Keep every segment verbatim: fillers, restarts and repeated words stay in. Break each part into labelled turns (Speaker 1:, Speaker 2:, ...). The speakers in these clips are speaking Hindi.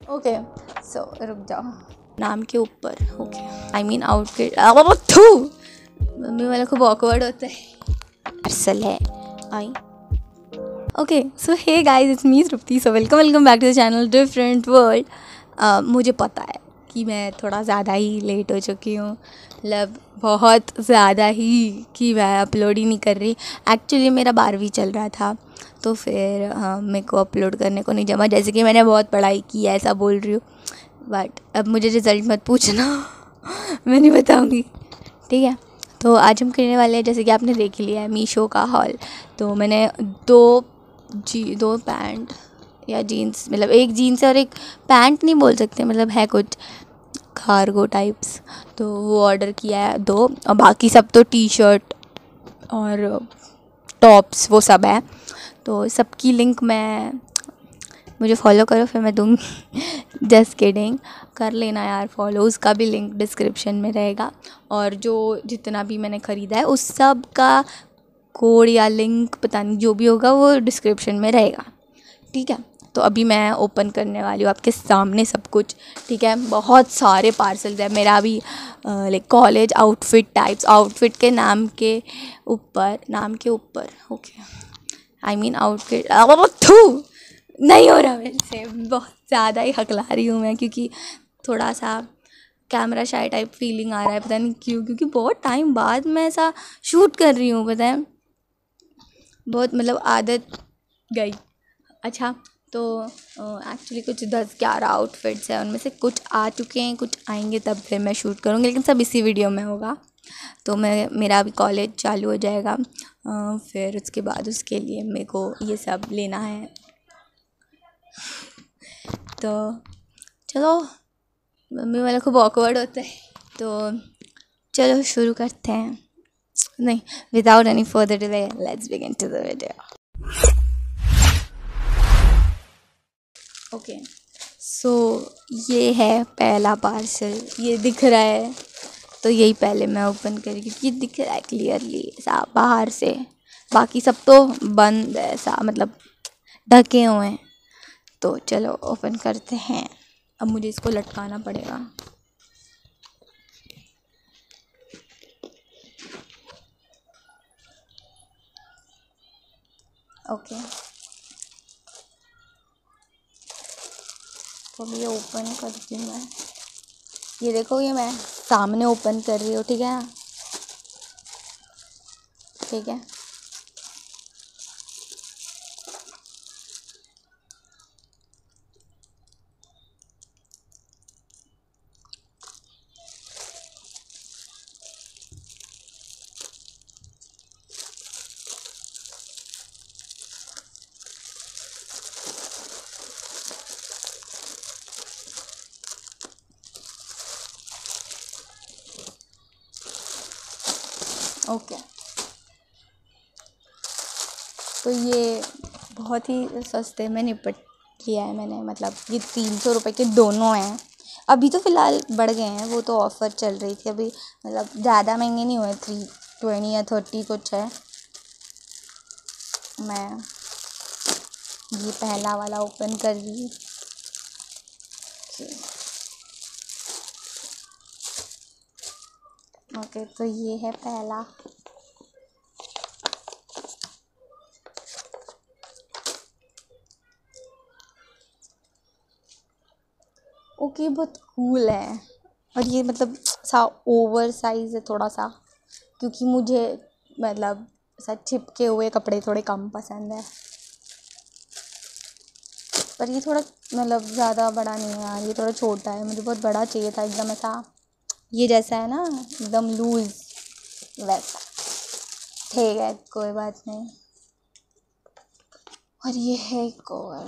Speaker 1: ओके सो रुक जाओ। नाम के ऊपर okay I mean outfit through mummy वाला खूब ऑकवर्ड होता है। पार्सल है I okay so hey guys it's me Tripti so welcome welcome back to the channel different world. मुझे पता है कि मैं थोड़ा ज़्यादा ही लेट हो चुकी हूँ, मतलब बहुत ज़्यादा ही कि मैं अपलोड ही नहीं कर रही। एक्चुअली मेरा बारहवीं चल रहा था तो फिर हाँ मेरे को अपलोड करने को नहीं जमा, जैसे कि मैंने बहुत पढ़ाई की है ऐसा बोल रही हूँ। बट अब मुझे रिज़ल्ट मत पूछना मैं नहीं बताऊँगी, ठीक है। तो आज हम करने वाले हैं, जैसे कि आपने देख लिया है, मीशो का हॉल। तो मैंने दो जी दो पैंट या जीन्स, मतलब एक जीन्स और एक पैंट नहीं बोल सकते, मतलब है कुछ कार्गो टाइप्स, तो वो ऑर्डर किया है दो, और बाकी सब तो टी शर्ट और टॉप्स वो सब है। तो सबकी लिंक मैं मुझे फॉलो करो फिर मैं दूँगी जस्ट किडिंग, कर लेना यार फॉलो, उसका भी लिंक डिस्क्रिप्शन में रहेगा। और जो जितना भी मैंने ख़रीदा है उस सब का कोड या लिंक पता नहीं जो भी होगा वो डिस्क्रिप्शन में रहेगा, ठीक है। तो अभी मैं ओपन करने वाली हूँ आपके सामने सब कुछ, ठीक है। बहुत सारे पार्सल्स है मेरा अभी, like college outfit types, outfit के नाम के ऊपर नाम के ऊपर ओके आई मीन आउटफिट थू नहीं हो रहा मेरे से, बहुत ज़्यादा ही हकला रही हूँ मैं क्योंकि थोड़ा सा कैमरा शाई टाइप फीलिंग आ रहा है, पता नहीं क्यों, क्योंकि बहुत टाइम बाद मैं ऐसा शूट कर रही हूँ, पता है बहुत मतलब आदत गई। अच्छा तो एक्चुअली कुछ दस ग्यारह आउटफिट्स हैं, उनमें से कुछ आ चुके हैं कुछ आएंगे तब फिर मैं शूट करूँगी, लेकिन सब इसी वीडियो में होगा। तो मैं मेरा अभी कॉलेज चालू हो जाएगा, अ, फिर उसके बाद उसके लिए मेरे को ये सब लेना है। तो चलो मम्मी वाला खूब ऑकवर्ड होता है, तो चलो शुरू करते हैं। नहीं, without any further delay let's begin to the video. Okay so ये है पहला पार्सल, ये दिख रहा है तो यही पहले मैं ओपन करी क्योंकि दिख रहा है क्लियरली ऐसा बाहर से, बाकी सब तो बंद है ऐसा, मतलब ढके हुए हैं। तो चलो ओपन करते हैं, अब मुझे इसको लटकाना पड़ेगा। ओके तो ये ओपन करती हूँ मैं, ये देखो ये मैं सामने ओपन कर रही हूँ, ठीक है ना, ठीक है। ओके तो ये बहुत ही सस्ते में निपट लिया है मैंने, मतलब ये तीन सौ रुपये के दोनों हैं। अभी तो फ़िलहाल बढ़ गए हैं, वो तो ऑफ़र चल रही थी अभी, मतलब ज़्यादा महंगे नहीं हुए, थ्री ट्वेंटी या थर्टी कुछ है। मैं ये पहला वाला ओपन कर रही हूँ। ओके तो ये है पहला, ओके बहुत कूल है। और ये मतलब सा ओवर साइज़ है थोड़ा सा, क्योंकि मुझे मतलब ऐसा चिपके हुए कपड़े थोड़े कम पसंद है। पर ये थोड़ा मतलब ज़्यादा बड़ा नहीं है यार, ये थोड़ा छोटा है, मुझे बहुत बड़ा चाहिए था एकदम ऐसा, ये जैसा है ना एकदम लूज़ वैसा, ठीक है कोई बात नहीं। और ये है एक और,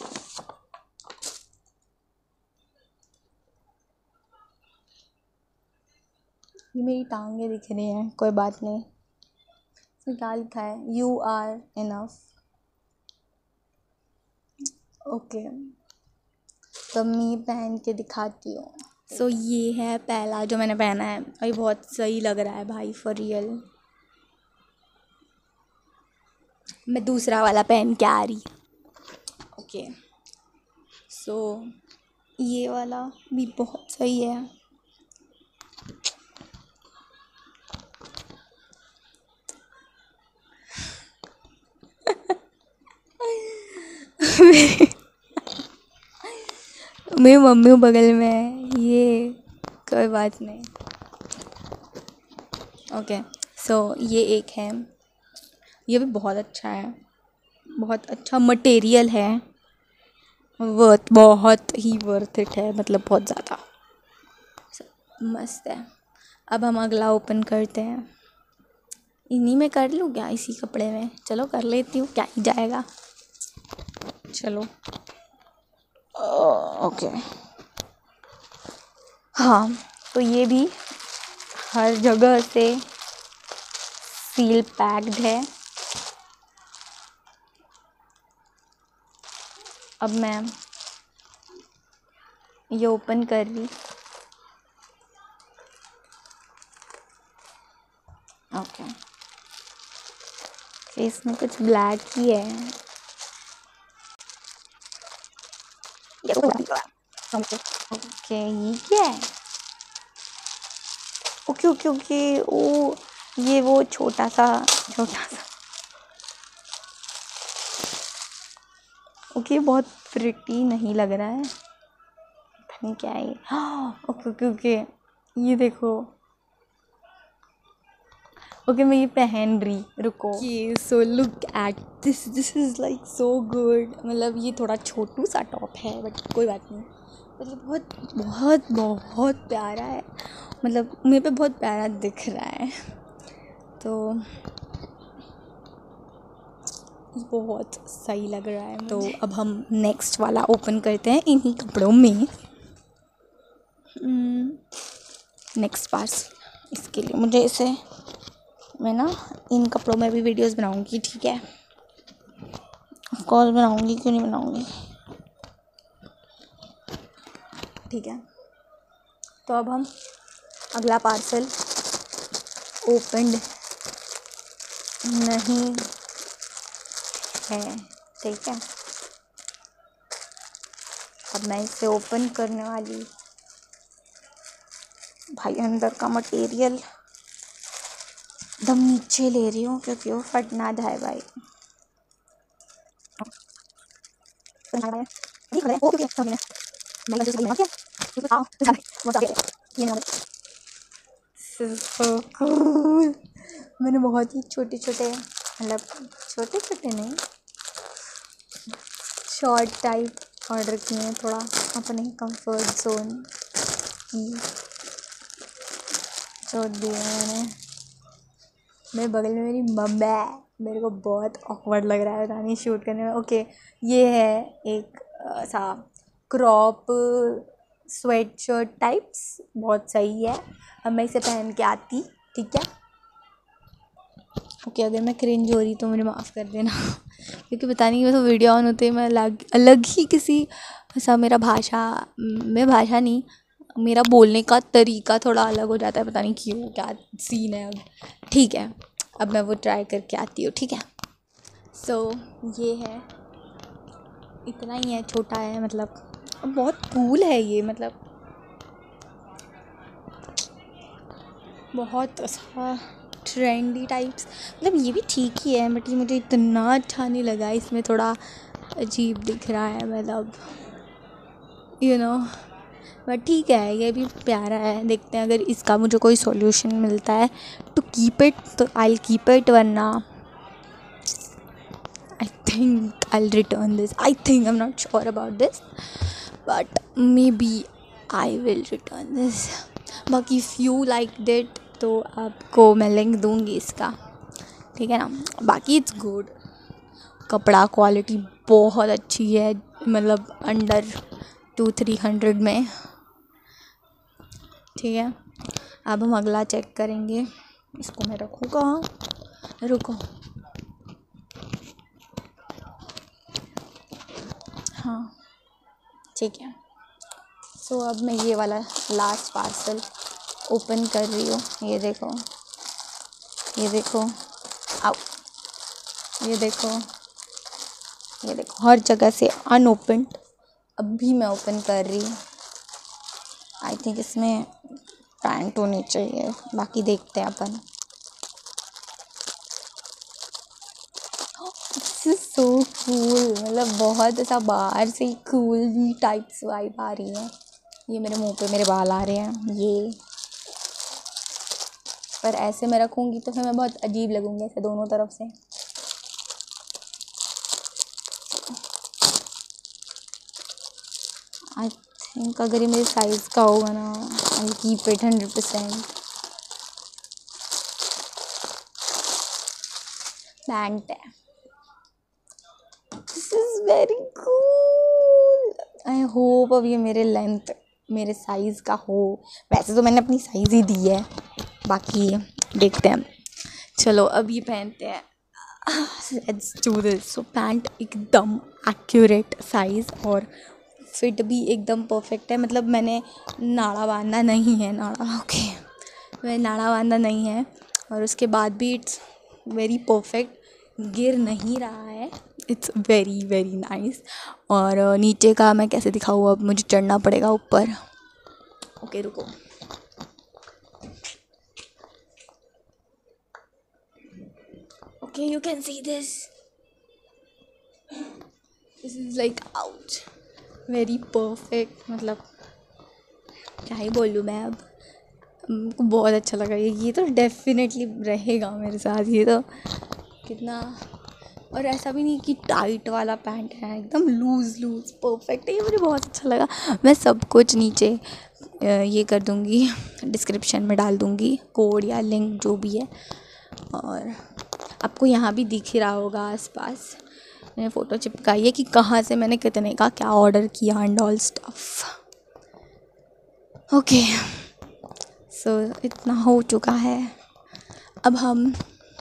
Speaker 1: ये मेरी टांगे दिख रही हैं, कोई बात नहीं। इसमें क्या लिखा है, यू आर इनफ, ओके तो मैं पहन के दिखाती हूँ। सो so, ये है पहला जो मैंने पहना है और ये बहुत सही लग रहा है भाई फॉर रियल। मैं दूसरा वाला पहन के आ रही, ओके सो ये वाला भी बहुत सही है। मेरी मम्मी बगल में है, ये कोई बात नहीं। ओके सो ये एक है, ये भी बहुत अच्छा है, बहुत अच्छा मटेरियल है, वर्थ बहुत ही वर्थ इट है, मतलब बहुत ज़्यादा मस्त है। अब हम अगला ओपन करते हैं। इन्हीं में कर लूँ क्या, इसी कपड़े में? चलो कर लेती हूँ, क्या ही जाएगा। चलो ओके हाँ, तो ये भी हर जगह से सील पैक्ड है। अब मैं ये ओपन कर रही। ओके इसमें कुछ ब्लैक ही है। ओके ये क्या है? ओके ओके ओके ओ ये वो छोटा सा छोटा सा ओके बहुत प्रिटी नहीं लग रहा है, पता नहीं क्या है ये। ओके ओके ओके ये देखो। ओके मैं ये पहन रही, रुको। ये so look at this this is like so good. मतलब ये थोड़ा छोटू सा टॉप है बट कोई बात नहीं, मतलब बहुत बहुत बहुत प्यारा है, मतलब मेरे पे बहुत प्यारा दिख रहा है। तो बहुत सही लग रहा है। तो अब हम नेक्स्ट वाला ओपन करते हैं इन्हीं कपड़ों में। नेक्स्ट पार्सल, इसके लिए मुझे इसे मैं ना इन कपड़ों में भी वीडियोस बनाऊंगी, ठीक है? ऑफ कोर्स बनाऊंगी, क्यों नहीं बनाऊंगी, ठीक है? तो अब हम अगला पार्सल ओपन नहीं है, ठीक है? अब मैं इसे ओपन करने वाली। भाई अंदर का मटेरियल दम नीचे ले रही हूँ क्योंकि वो फट ना जाए भाई। मैंने बहुत ही छोटे छोटे, मतलब छोटे छोटे नहीं, शॉर्ट टाइप ऑर्डर किए हैं, थोड़ा अपने कंफर्ट जोन की छोड़ दिए मैंने। मेरे बगल में मेरी मम्मी है, मेरे को बहुत ऑकवर्ड लग रहा है पता नहीं शूट करने में। ओके ये है एक सा क्रॉप स्वेट शर्ट टाइप्स, बहुत सही है। अब मैं इसे पहन के आती, ठीक है? ओके अगर मैं क्रिंज हो रही तो मुझे माफ़ कर देना क्योंकि पता नहीं, मैं तो वीडियो ऑन होते ही मैं अलग अलग ही किसी ऐसा, मेरा भाषा में भाषा नहीं मेरा बोलने का तरीका थोड़ा अलग हो जाता है, पता नहीं क्यों, क्या सीन है अब। ठीक है अब मैं वो ट्राई करके आती हूँ, ठीक है? सो so, ये है, इतना ही है, छोटा है, मतलब बहुत कूल है ये, मतलब बहुत ऐसा ट्रेंडी टाइप्स, मतलब ये भी ठीक ही है बट ये मुझे इतना अच्छा नहीं लगा, इसमें थोड़ा अजीब दिख रहा है, मतलब यू नो बट ठीक है, ये भी प्यारा है। देखते हैं अगर इसका मुझे कोई सॉल्यूशन मिलता है तो कीप इट, तो आई कीप इट, वरना I think I return this. I think I am not sure about this but maybe I will return this. बाकी इफ़ यू लाइक दिट तो आपको मैं लिंक दूँगी इसका, ठीक है ना? बाकी इट्स गुड, कपड़ा क्वालिटी बहुत अच्छी है, मतलब अंडर टू थ्री हंड्रेड में, ठीक है? अब हम अगला चेक करेंगे। इसको मैं रखूँ कहाँ, रुको, हाँ ठीक है। सो अब मैं ये वाला लास्ट पार्सल ओपन कर रही हूँ। ये देखो, ये देखो, आओ, ये देखो, ये देखो, हर जगह से अनओपन्ड। अब भी मैं ओपन कर रही हूँ, आई थिंक इसमें पैंट होनी चाहिए, बाकी देखते हैं अपन। सो कूल, मतलब बहुत ऐसा बाहर से ही कूल टाइप्स वाइब आ रही है। ये मेरे मुंह पे मेरे बाल आ रहे हैं ये, पर ऐसे मैं रखूँगी तो फिर मैं बहुत अजीब लगूँगी ऐसे दोनों तरफ से। आई थिंक अगर ये मेरे साइज़ का होगा ना, I keep it hundred percent. Pant है, this is very cool. I hope अब ये मेरे लेंथ मेरे साइज़ का हो। वैसे तो मैंने अपनी साइज़ ही दी है, बाकी देखते हैं। चलो अब ये पहनते हैं, let's do this. So pant एकदम एक्यूरेट साइज़ और फिट भी एकदम परफेक्ट है। मतलब मैंने नाड़ा बांधा नहीं है, नाड़ा ओके मैं नाड़ा बांधा नहीं है, और उसके बाद भी इट्स वेरी परफेक्ट, गिर नहीं रहा है। It's very very nice. और नीचे का मैं कैसे दिखाऊँ, अब मुझे चढ़ना पड़ेगा ऊपर। ओके रुको, okay you can see this, this is like out very perfect. मतलब क्या ही बोलूँ मैं अब, हमको बहुत अच्छा लगा ये ये तो डेफिनेटली रहेगा मेरे साथ। ये तो कितना, और ऐसा भी नहीं कि टाइट वाला पैंट है, एकदम लूज़ लूज़ परफेक्ट है। ये मुझे बहुत अच्छा लगा। मैं सब कुछ नीचे ये कर दूँगी, डिस्क्रिप्शन में डाल दूँगी कोड या लिंक जो भी है। और आपको यहाँ भी दिख ही रहा होगा आसपास, मैंने फ़ोटो चिपकाई है कि कहाँ से मैंने कितने का क्या ऑर्डर किया and all stuff. Okay so इतना हो चुका है, अब हम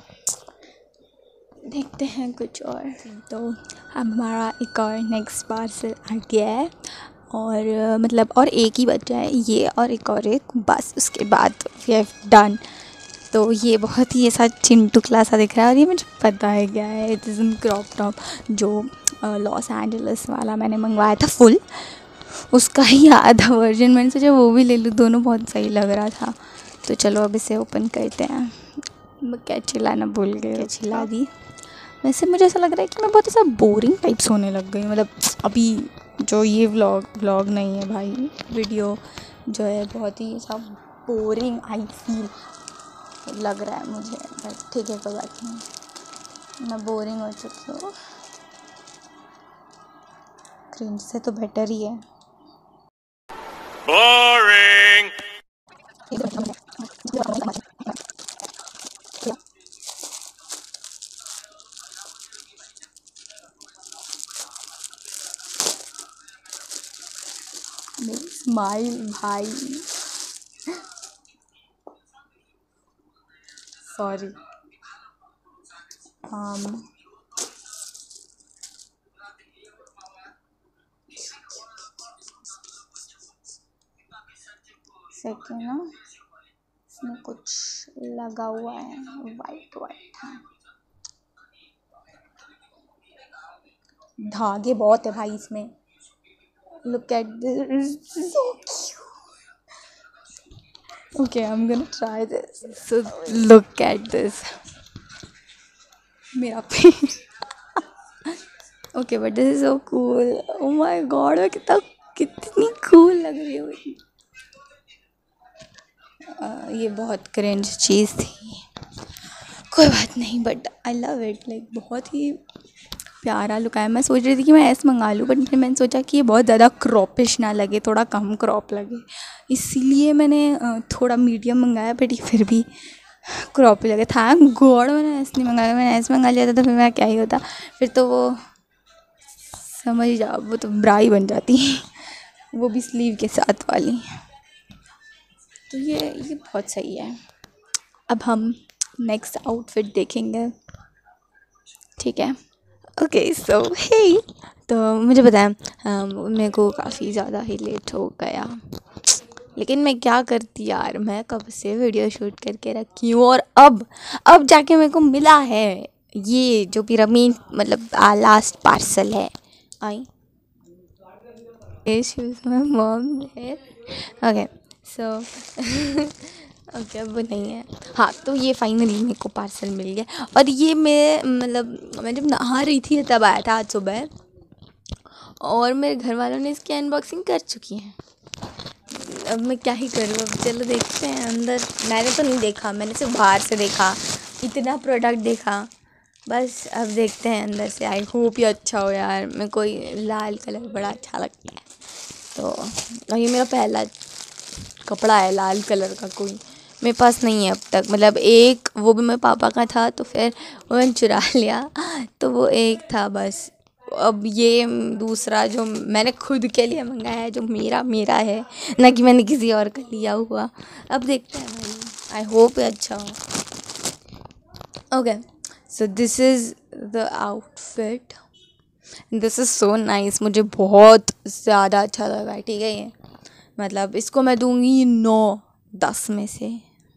Speaker 1: देखते हैं कुछ और। तो हमारा एक और नेक्स्ट पार्सल आ गया है, और मतलब और एक ही बचा है ये, और एक और एक, बस उसके बाद वी हैव डन। तो ये बहुत ही ऐसा चिंटू क्लास सा दिख रहा है, और ये मुझे पता है क्या है, it is in crop top जो लॉस एंजलिस वाला मैंने मंगवाया था फुल, उसका ही आधा वर्जन मैंने सोचा वो भी ले लूँ, दोनों बहुत सही लग रहा था। तो चलो अब इसे ओपन करते हैं। मैं क्या चिल्लाना भूल गई, क्या चिल्ला दी। वैसे मुझे ऐसा लग रहा है कि मैं बहुत ऐसा बोरिंग टाइप्स होने लग गई, मतलब अभी जो ये व्लॉग व्लॉग नहीं है भाई, वीडियो जो है बहुत ही ऐसा बोरिंग आई फील लग रहा है मुझे। बट ठीक है कोई बात नहीं, मैं बोरिंग हो चुकी हूँ, क्रिंज से तो बेटर ही है।
Speaker 2: बोरिंग।
Speaker 1: मेरी स्माइल भाई, सॉरी। um, सेकेंड ना, इसमें कुछ लगा हुआ है वाइट वाइट, हाँ धागे बहुत है भाई इसमें। Look at this, so cute. Okay I am gonna try this, so look at this मेरा पे। Okay but this is so cool, oh my God, कितना कितनी कूल लग रही है। Uh, ये बहुत क्रिंज चीज़ थी, कोई बात नहीं, but I love it, like बहुत ही प्यारा लुक है। मैं सोच रही थी कि मैं ऐसे मंगा लूँ, बट फिर मैंने सोचा कि ये बहुत ज़्यादा क्रॉपिश ना लगे, थोड़ा कम क्रॉप लगे, इसीलिए मैंने थोड़ा मीडियम मंगाया, बट ये फिर भी क्रॉप ही लगे। थैंक गॉड मैंने ऐसे नहीं मंगाया, मैंने ऐसे मंगा लिया था तो फिर मेरा क्या ही होता, फिर तो वो समझ जाओ वो तो ब्राई बन जाती, वो भी स्लीव के साथ वाली। तो ये ये बहुत सही है। अब हम नेक्स्ट आउटफिट देखेंगे, ठीक है। ओके सो हे, तो मुझे पता है मेरे को काफ़ी ज़्यादा ही लेट हो गया, लेकिन मैं क्या करती यार, मैं कब से वीडियो शूट करके रखी हूँ, और अब अब जाके मेरे को मिला है ये जो पिरामिड, मतलब लास्ट पार्सल है। I she was my mom there. Okay, so okay अब वो नहीं है. हाँ, तो ये फाइनली मेरे को पार्सल मिल गया. और ये मैं मतलब मैं जब नहा रही थी तब आया था आज सुबह. और मेरे घर वालों ने इसकी अनबॉक्सिंग कर चुकी हैं. अब मैं क्या ही करूँ. अब चलो देखते हैं अंदर. मैंने तो नहीं देखा, मैंने सिर्फ बाहर से देखा, इतना प्रोडक्ट देखा बस. अब देखते हैं अंदर से. आई होप ये अच्छा हो यार. मेरे को लाल कलर बड़ा अच्छा लगता है. तो ये मेरा पहला कपड़ा है लाल कलर का. कोई मेरे पास नहीं है अब तक. मतलब एक वो भी मेरे पापा का था तो फिर वो मैंने चुरा लिया, तो वो एक था बस. अब ये दूसरा जो मैंने खुद के लिए मंगाया है, जो मेरा मेरा है, ना कि मैंने किसी और का लिया हुआ. अब देखते हैं भाई. आई होप ये अच्छा हो. Okay, so this is the outfit. This is so nice. मुझे बहुत ज़्यादा अच्छा लगा है. ठीक है, ये मतलब इसको मैं दूँगी नौ दस में से.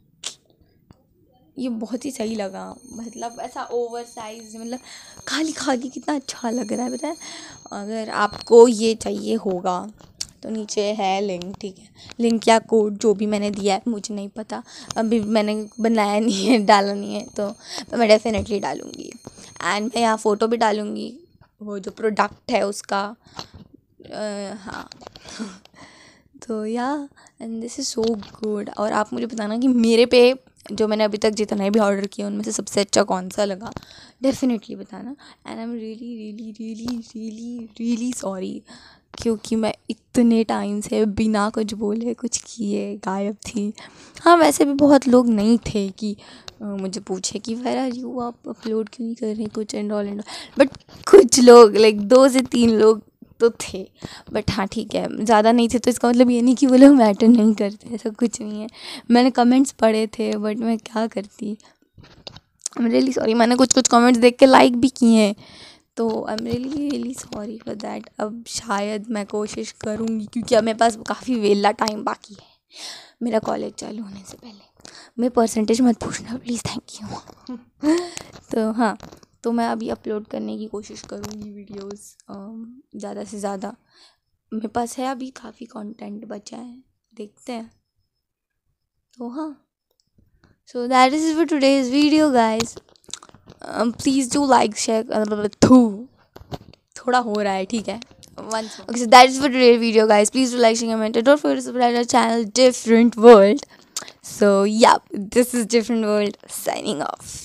Speaker 1: ये बहुत ही सही लगा. मतलब ऐसा ओवर साइज, मतलब खाली खाली कितना अच्छा लग रहा है पता है. अगर आपको ये चाहिए होगा तो नीचे है लिंक. ठीक है, लिंक या कोड जो भी मैंने दिया है मुझे नहीं पता, अभी मैंने बनाया नहीं है, डाला नहीं है, तो मैं डेफिनेटली डालूँगी. एंड मैं यहाँ फ़ोटो भी डालूँगी वो जो प्रोडक्ट है उसका. हाँ तो या and this is so good. और आप मुझे बताना कि मेरे पे जो मैंने अभी तक जितना भी ऑर्डर किया उनमें से सबसे अच्छा कौन सा लगा. डेफिनेटली बताना. And I am really really really really really sorry, क्योंकि मैं इतने टाइम से बिना कुछ बोले कुछ किए गायब थी. हाँ, वैसे भी बहुत लोग नहीं थे कि मुझे पूछे कि वेयर आर यू, आप अपलोड क्यों नहीं कर रहे कुछ and all and all. But कुछ लोग लाइक दो से तीन लोग तो थे. बट हाँ ठीक है, ज़्यादा नहीं थे तो इसका मतलब ये नहीं कि वो लोग मैटर नहीं करते. ऐसा कुछ नहीं है. मैंने कमेंट्स पढ़े थे बट मैं क्या करती. I am really sorry. मैंने कुछ कुछ कमेंट्स देख के लाइक भी किए हैं, तो I am really really sorry for that. अब शायद मैं कोशिश करूँगी, क्योंकि अब मेरे पास काफ़ी वेला टाइम बाकी है मेरा कॉलेज चालू होने से पहले. मेरे परसेंटेज मत पूछना प्लीज़. Thank you. तो हाँ, तो मैं अभी अपलोड करने की कोशिश करूँगी वीडियोस ज़्यादा से ज़्यादा. मेरे पास है अभी काफ़ी कंटेंट बचा है, देखते हैं. तो हाँ, so that is for today's video guys. Please do like share. थोड़ा हो रहा है ठीक है. Once okay, so that is for today's video guys. Please do like, share, comment, and don't forget to subscribe to our channel Different World. So yeah, this is Different World signing off.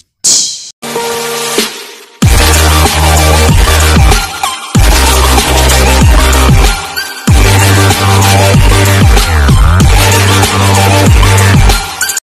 Speaker 1: Bye.